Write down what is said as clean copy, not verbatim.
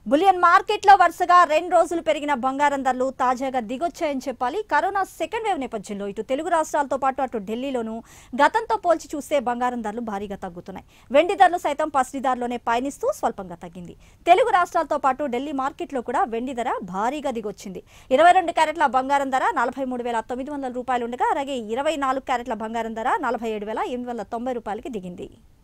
Bullion మార్కెట్లో వరుసగా 2 రోజులు పెరిగిన బంగారం ధరలు తాజాగా దిగొచ్చాయని చెప్పాలి. కరోనా సెకండ్ వేవ్ నేపథ్యంలో ఇటు తెలుగు రాష్ట్రాలతో పాటు అటు ఢిల్లీలోనూ గతంతో పోల్చి చూస్తే బంగారం ధరలు భారీగా తగ్గుతున్నాయి. వెండి ధరలు సైతం పసిడిదారులోనే పయనిస్తూ స్వల్పంగా తగ్గింది. తెలుగు రాష్ట్రాలతో పాటు ఢిల్లీ మార్కెట్లో కూడా వెండి ధర భారీగా దిగొచ్చింది. 22 క్యారెట్ల బంగారం ధర 43,900 రూపాయలు ఉండగా అలాగే 24 క్యారెట్ల బంగారం ధర 47,890 రూపాయలకి దిగింది.